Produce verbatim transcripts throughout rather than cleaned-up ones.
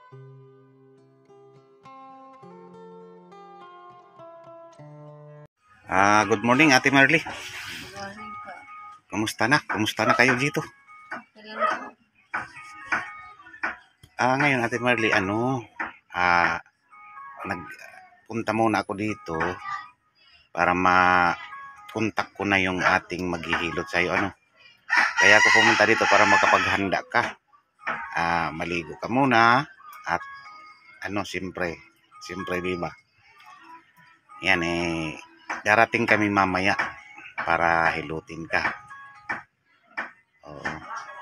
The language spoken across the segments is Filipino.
Ah, good morning Ate Marley. Morning po. Kumusta na? Kumusta na kayo dito? Kailan Ah, ngayon Ate Marley, ano, ah, nagpunta muna ako dito para ma-contact ko na yung ating maghihilot sa'yo, ano. Kaya ako pumunta dito para makapaghanda ka. Ah, maligo ka muna at ano, siyempre, siyempre, di ba? Yan eh, darating kami mamaya para hilutin ka. Oo.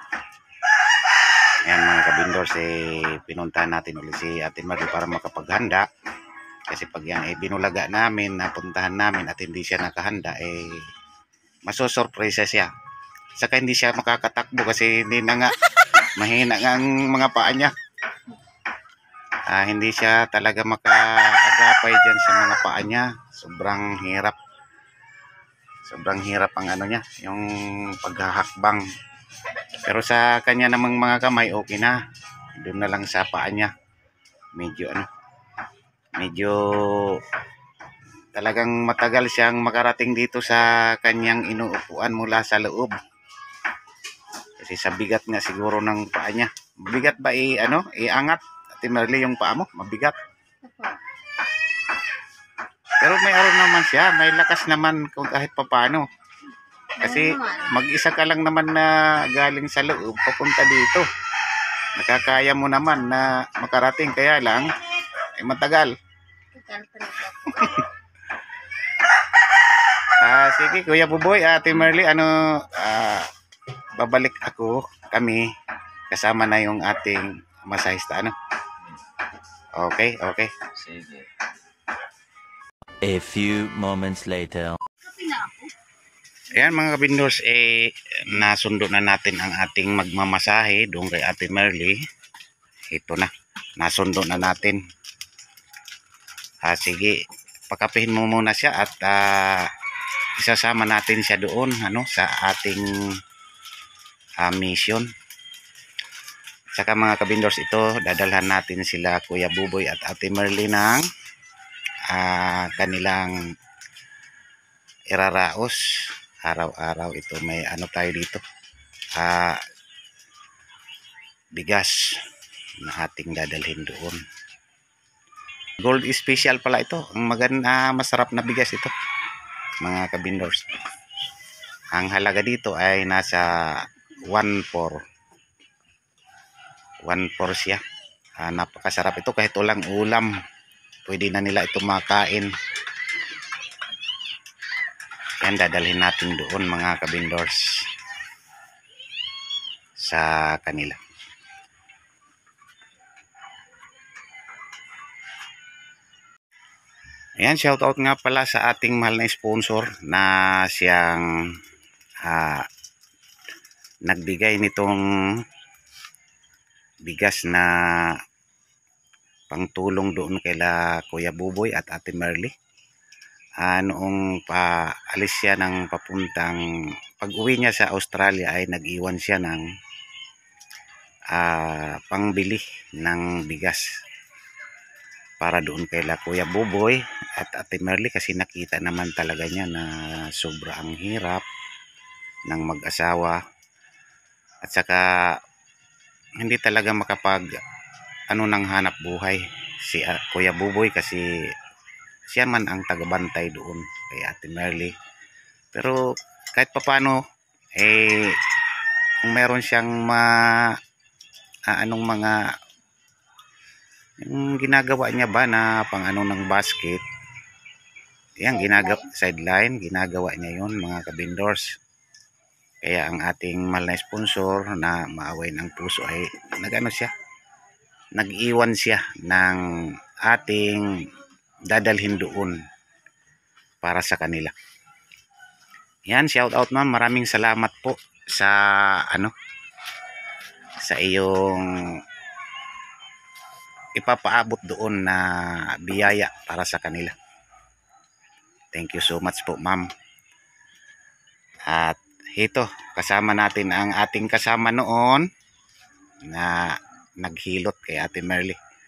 Ayan mga kabindors, eh, pinuntahan natin ulit si Ate Marley para makapaghanda. Kasi pag yan eh, binulaga namin, napuntahan namin at hindi siya nakahanda, eh, masosurpresa siya. Saka hindi siya makakatakbo kasi hindi na nga, mahina nga ang mga paa niya. Ah, hindi siya talaga makaagapay dyan sa mga paa niya. Sobrang hirap. Sobrang hirap ang ano niya, yung paghahakbang. Pero sa kanya namang mga kamay, okay na. Doon na lang sa paa niya. Medyo ano, medyo talagang matagal siyang makarating dito sa kanyang inuupuan mula sa loob. Kasi sa bigat nga siguro ng paa niya. Bigat ba i ano, iangat? Ate Marley, yung paa mo, mabigat. Pero may araw naman siya, may lakas naman kung kahit papaano. Kasi mag-isa ka lang naman na galing sa loob papunta dito. Nakakaya mo naman na makarating, kaya lang ay matagal. Ah, sige Kuya Buboy, Ate Marley, ano, ah, babalik ako, kami kasama na yung ating masahista, ano. Okay, okay. Sige. A few moments later. Ayan mga kabindors, eh, nasundo na natin ang ating magmamasahe doon kay Ate Marley. Ito na, nasundo na natin. Ah, sige, pakapihin mo muna siya at ah, isasama natin siya doon, ano, sa ating ah, mission. Saka mga kabindors, ito, dadalhan natin sila Kuya Buboy at Ate Marley ng ah, kanilang iraraos. Araw-araw ito, may ano tayo dito. Ah, bigas na ating dadalhin doon. Gold special pala ito. Ang maganda, masarap na bigas ito, mga kabindors. Ang halaga dito ay nasa one four. one four siya. Ah, napakasarap ito kahit walang ulam. Pwede na nila ito makain. Yan, dadalhin natin doon mga kabindors sa kanila. Ayan, shout out nga pala sa ating mahal na sponsor na siyang ah, nagbigay nitong bigas na pangtulong doon kaila Kuya Buboy at Ate Marley. Ah, noong paalis siya ng papuntang, pag-uwi niya sa Australia ay nag-iwan siya ng ah, pangbili ng bigas para doon kaila Kuya Buboy at Ate Marley, kasi nakita naman talaga niya na sobrang hirap ng mag-asawa at saka hindi talaga makapag ano ng hanap buhay si uh, Kuya Buboy, kasi siya man ang tagabantay doon kay Ate Marley. Pero kahit papano eh, kung meron siyang ma uh, anong mga yung ginagawa niya ba na pang ano ng basket, yan, ginagawa sideline, ginagawa niya yun mga kabindors. Kaya ang ating mahal na sponsor na maaway ng puso ay nagano siya, nag-iwan siya ng ating dadalhin doon para sa kanila. Yan, shout out ma'am, maraming salamat po sa ano, sa iyong ipapaabot doon na biyaya para sa kanila. Thank you so much po ma'am. At ito, kasama natin ang ating kasama noon na naghilot kay Ate Marley.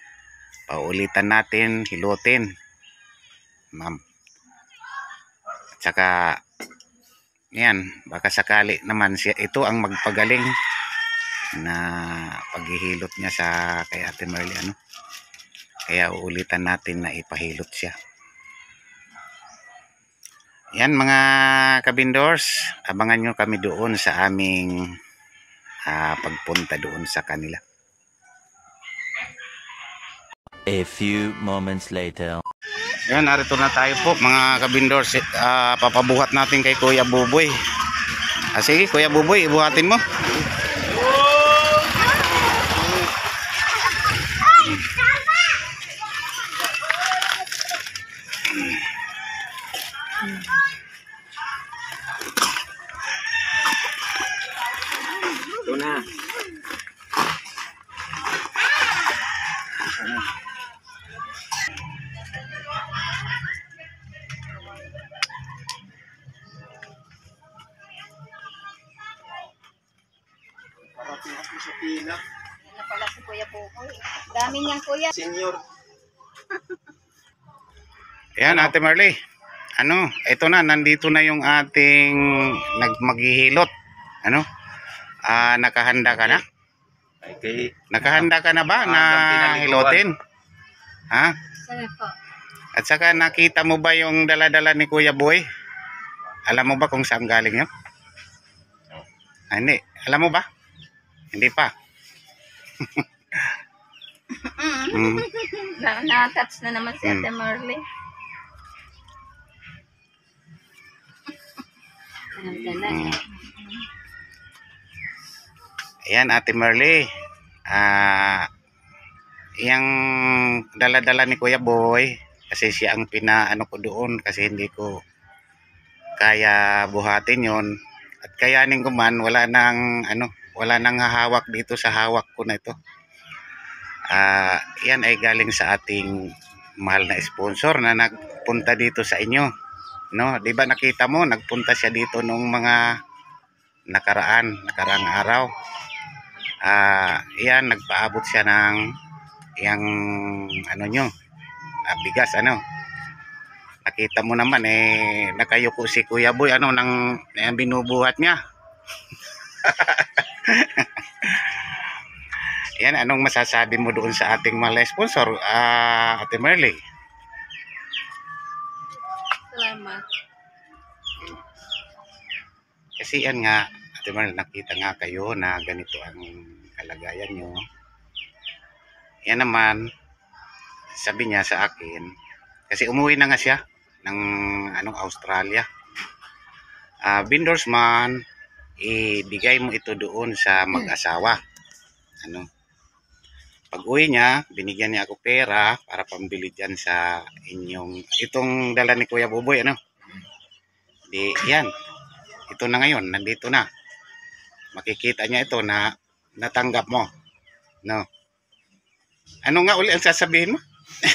Paulitan natin, hilutin. Ma'am. At saka, yan, baka sakali naman siya, ito ang magpagaling na paghihilot niya sa kay Ate Merly, ano. Kaya uulitan natin na ipahilot siya. Yan mga kabindors, abangan nyo kami doon sa aming uh, pagpunta doon sa kanila. A few moments later. Yan, narito na tayo po mga kabindors. Uh, papabuhat natin kay Kuya Buboy. Ah, sige Kuya Buboy, ibuhatin mo. Ito na. Parating ako sa pila. Ano pala si Kuya Buboy? Dami niyang kuya. Senior. Yan Ate Merly. Ano, ito na, nandito na yung ating nagmaghihilot. Ano? Ah, nakahanda ka na? Okay. Nakahanda ka na ba na hilotin? Ha? Sabi po. At saka nakita mo ba yung dala-dala ni Kuya Boy? Alam mo ba kung saan galing yun? Ah, hindi. Alam mo ba? Hindi pa. mm. Na, na-touch na naman si Hmm. Ate Merly. Ang dala. Mm. Ayan Ate Merly. Ah, yung dala-dala ni Kuya Boy kasi siya ang pinaano ko doon kasi hindi ko kaya buhatin yon at kayanin ko man wala nang ano wala nang hahawak dito sa hawak ko na ito. Ah, yan ay galing sa ating mahal na sponsor na nagpunta dito sa inyo, no? 'Di ba nakita mo nagpunta siya dito nung mga nakaraan, nakaraang araw. Ah, yan nagpaabot siya ng yang ano nyo, ah, bigas ano. Nakita mo naman eh nakayuko si Kuya Boy ano nang eh, binubuhat niya. Yan, anong masasabi mo doon sa ating mga sponsor, uh, Ate Merly? Salamat. Kasi yan nga, Ate Merly, nakita nga kayo na ganito ang kalagayan nyo. Yan naman, sabi niya sa akin, kasi umuwi na nga siya ng anong Australia. Uh, vendors man, ibigay mo ito doon sa mag-asawa. Ano? Pag uwi niya, binigyan niya ako pera para pambili dyan sa inyong, itong dala ni Kuya Buboy, ano? Di, yan. Ito na ngayon, nandito na. Makikita niya ito na natanggap mo. No? Ano nga uli ang sasabihin mo?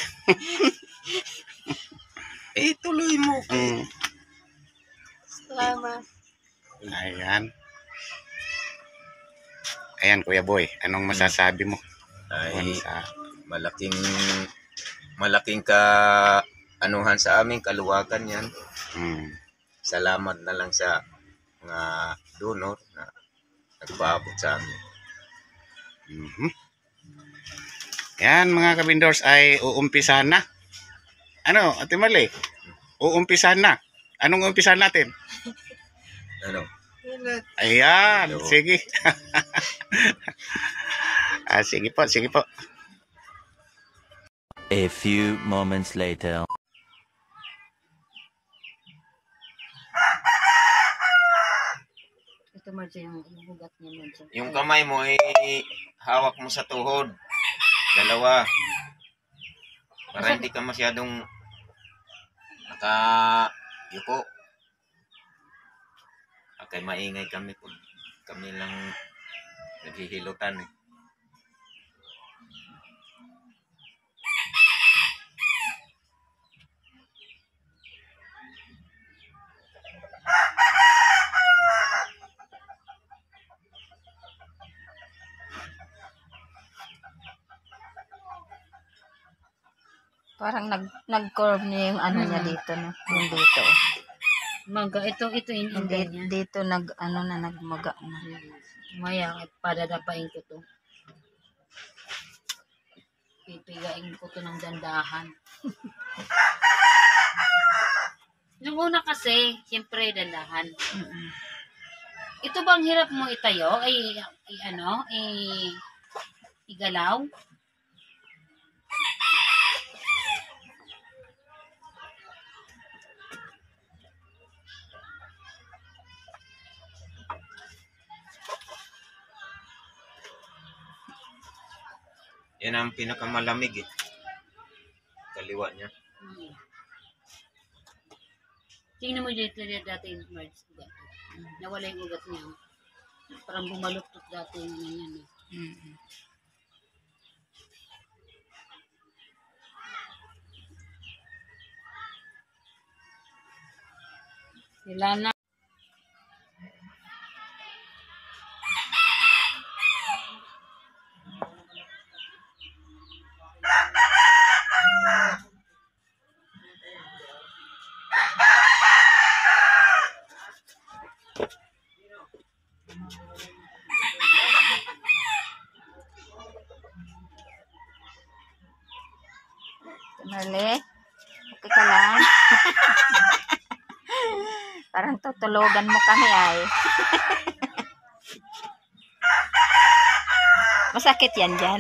Eh, tuloy mo. Mm. Salamat. Ayan. Ayan, Kuya Boy. Anong masasabi mo? Ay, Sa... malaking malaking ka anuhan sa amin, kaluwagan yan. Mm. Salamat na lang sa mga donor na nagpaabot sa amin. Mm-hmm. Yan mga kabindors ay uumpisahan na. Ano, Ate Merly? Uumpisahan na. Anong umpisahan natin? Ano? Ayan, Hello. sige. ah, sige po, sige po. A few moments later. Ito mo dyan yung hugat niya mo dyan. Yung kamay mo ay hawak mo sa tuhod. Dalawa. Para hindi ka masyadong nakayuko. Okay, maingay kami kung kami lang naghihilutan eh. Parang nag nag-curve niya yung ano niya dito no. Yung dito. oh. Maga, ito, ito, yung Hindi hindi niya. dito nag ano na nagmaga na. Maya, padadapain ko to. Pipigain ko to ng dandahan. Yung una kasi, siyempre dandahan. Mm-mm. Ito bang hirap mo itayo? Ay, ay ano? Ay, igalaw? Yan ang pinakamalamig eh. Kaliwa niya. Hmm. Tingnan mo dito dati yung March. Dati. Nawala yung ugat niya. Parang bumaluktot dati yung ano yan. eh. Mm-mm. Wala na. Marle, okay ka lang? Parang tutulugan mo kami ay. Masakit yan dyan?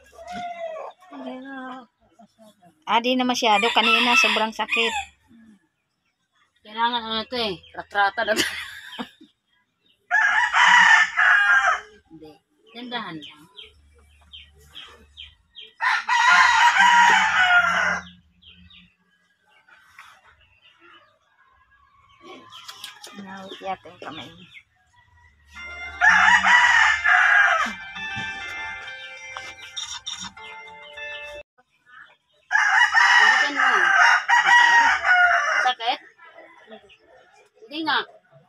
Ah, di na masyado. Kanina, sobrang sakit. Kailangan ano to eh. Ratrata na. Hindi. Dandahan lang. Nawit yata yung kamay mo. Bukan mo. Sakit? Hindi nga.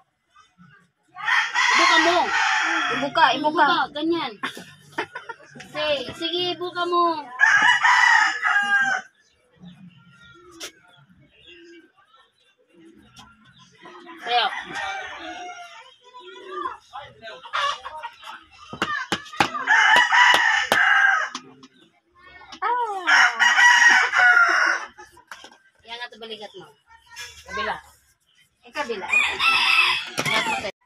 Ibuka mo. Ibuka, ibuka. Ibuka. Ganyan. Sige, sige, ibuka mo. Tayo. Ah. Yan nga ito balikat mo. Kabila. Eh, kabila. Ingat mo tayo.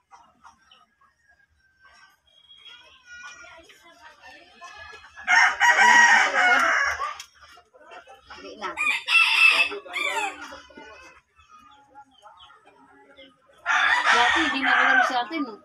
Hindi na. Dati, hindi na alam sa atin. Oh.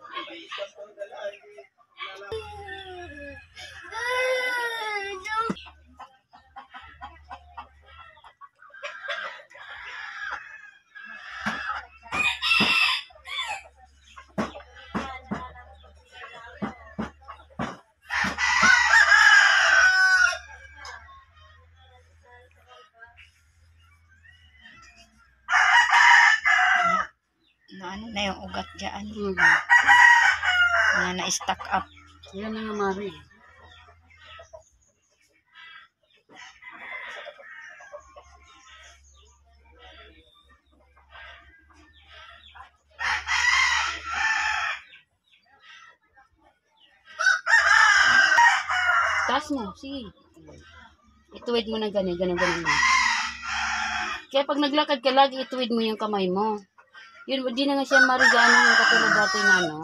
Na ano na yung ugat dyan. Hmm. Na na-stack up. Yan na nga, Mari. Taas mo, sige. Ituwid mo na gani, ganun, ganun mo. Kaya pag naglakad ka, lagi ituwid mo yung kamay mo. Yun, di na nga siya marigano yung katulad dati na, no?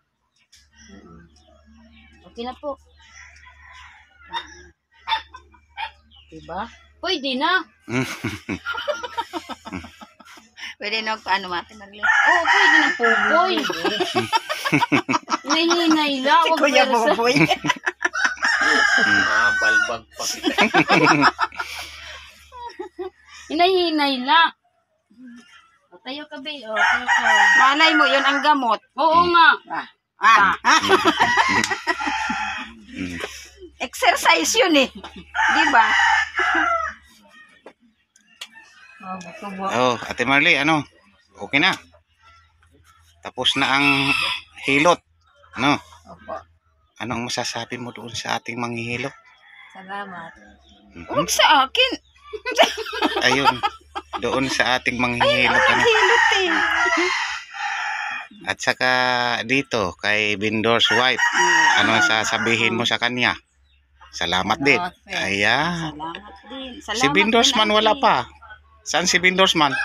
Okay na po. Diba? Pwede na. Pwede na paano mati magli. Oo, pwede na po, boy. Nahihinay lang. Si Huwag Kuya persa. Boboy. Ah, balbag pa kita. Hinahinay lang. O, tayo ka, be. O, tayo ka. Malay mo, yun ang gamot. Oo nga. Ah. Exercise yun eh. Di ba? Oh, buto Oh, Ate Marley, ano? Okay na. Tapos na ang hilot. No? Opo. Anong masasabi mo doon sa ating manghihilot? Salamat. Mhm. Huwag sa akin. Ayun. Doon sa ating manghihilot. Ano. Hilot eh. At saka dito kay Bindor's wife. Anong sasabihin mo sa kanya? Salamat din. Ayan. Salamat din. Salamat Si Bindorsman din, wala Ate. pa. Saan si Bindorsman?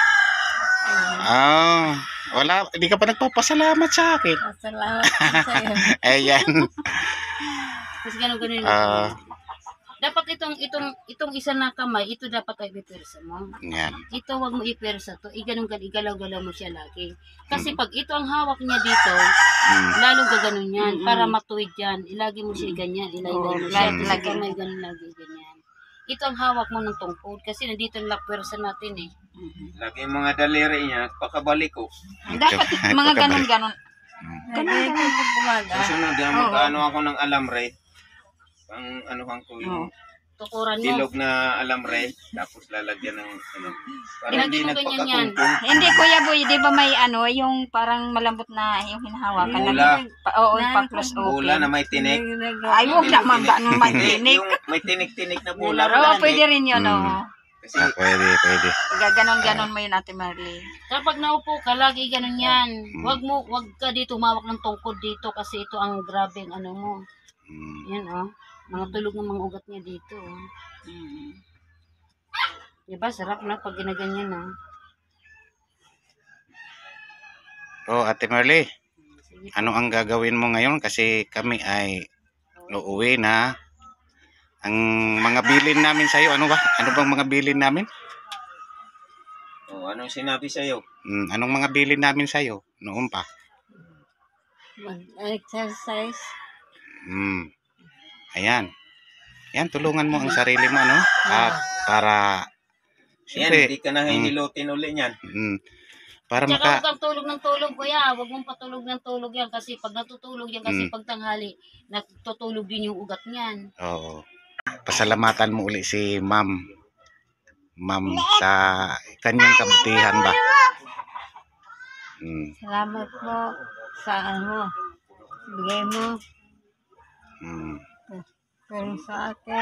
Ah, wala. Hindi ka pa nagpapasalamat sa akin. Salamat din sa'yo. Ayan. Tapos ganun ganun. Ah, Dapat itong itong itong isa na kamay, ito dapat ay ipersa mo. yan. Ito wag mo ipersa to. Iganong gan igalaw-galaw mo siya lagi. Kasi Mm. pag ito ang hawak niya dito, Mm. lalong gaganon yan Mm-mm. para matuwid yan. Ilagi mo siya ganyan, ilagay Oo, mo siya. lagi- Kasi lagi. kamay ganun lagi ganyan. Ito ang hawak mo ng tungkod kasi nandito ang lakpersa natin eh. Lagi yung mga daliri niya, pakabalik ko. Dapat mga ganon-ganon. Mm. Ganon-ganon pag bumaga. Susunod yan, Oo. magkaano ako ng alamre. Pang ano kang ko yung Tukuran mo. bilog na alamre, tapos lalagyan ng ano. Para Ilagay hindi mo ganyan yan. nagpakakungkong. Hindi, Kuya Boy, di ba may ano, yung parang malambot na yung hinahawakan. Bula. Na, pa, oo, pa-close Bula open. na may tinik. Ay, huwag naman ganun may Hindi, tinik. yung may tinik-tinik na bula. Oo, pwede rin yun, Mm. oo. Kasi Ah, pwede, pwede. Ganon-ganon mo yun, Ate Marley. Kapag naupo ka, lagi ganun yan. Mm. Wag mo, wag ka dito humawak ng tungkod dito kasi ito ang grabe ang ano mo. Mm. Yan oh. Mga tulog ng mga ugat niya dito. Oh. Mm. Diba? Sarap na pag ginaganyan na. Oh, Ate Marley, Sige. ano ang gagawin mo ngayon? Kasi kami ay uuwi na. Ang mga bilin namin sa'yo, ano ba? Ano bang mga bilin namin? oh, anong sinabi sa'yo? Mm, anong mga bilin namin sa'yo? Noon pa. Mag-exercise. Mm. Ayan. Ayan, tulungan mo ang sarili mo, ano? At para, Yan, siyempre, hindi ka na hihilutin uli niyan. mm, para Tsaka maka, huwag kang tulog ng tulog, kuya. Huwag mong patulog ng tulog yan kasi pag natutulog yan kasi Mm. pag tanghali, natutulog din yung ugat niyan. oo. Pasalamatan mo uli si ma'am. Ma'am sa kanyang kabutihan ba? Mm, Salamat po sa ano, bigay mo. mm. Pero sa akin.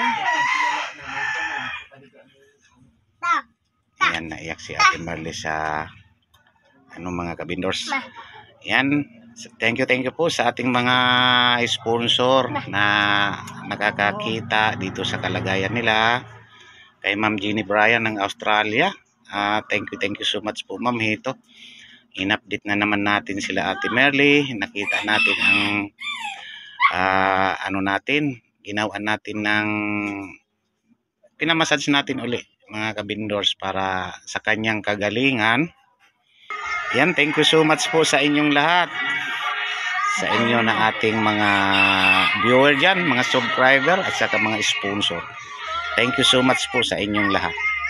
Ayan, naiyak si Ate Marley sa ano mga kabindors. Ayan, thank you, thank you po sa ating mga sponsor na nakakakita dito sa kalagayan nila. Kay Ma'am Jeannie Bryan ng Australia. Ah, thank you, thank you so much po Ma'am Hito. In-update na naman natin sila Ate Marley. Nakita natin ang ah, ano natin, ginawa natin ng pinamassage natin uli mga kabindors para sa kanyang kagalingan. Yan, thank you so much po sa inyong lahat. Sa inyo na ating mga viewer dyan, mga subscriber at saka mga sponsor. Thank you so much po sa inyong lahat.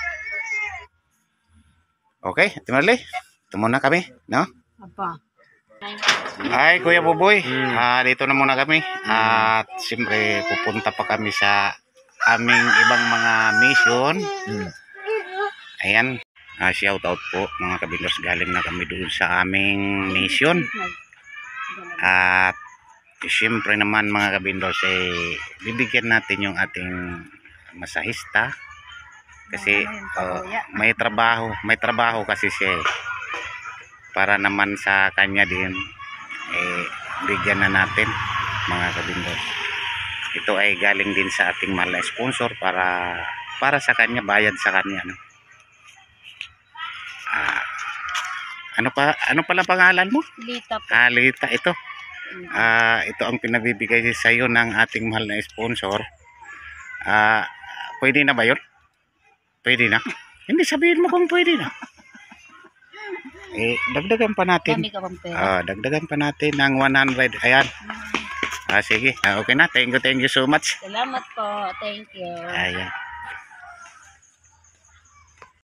Okay, Ate Marley, ito muna kami, no? Apa? Ay, Kuya Buboy, ah, dito na muna kami. At siyempre, pupunta pa kami sa aming ibang mga mission. Ayan, ah, shout out po mga kabindors. Galing na kami doon sa aming mission. At siyempre naman mga kabindors, eh, bibigyan natin yung ating masahista. Kasi oh, may trabaho, may trabaho kasi siya eh. Para naman sa kanya din eh bigyan na natin mga kabindors. Ito ay galing din sa ating mahal na sponsor para para sa kanya, bayad sa kanya, no? Ah, ano pa ano pala pangalan mo? Lita po. Alita, ito. Ah, ito ang pinabibigay sa iyo ng ating mahal na sponsor. Ah, pwede na ba 'yon? Pwede na. Hindi, sabihin mo kung pwede na. Eh, dagdagan pa natin. Dami ka pang pera. Ah, dagdagan pa natin ng one hundred. Ayan. Ah, sige. Ah, okay na. Thank you, thank you so much. Salamat po. Thank you. Ayan.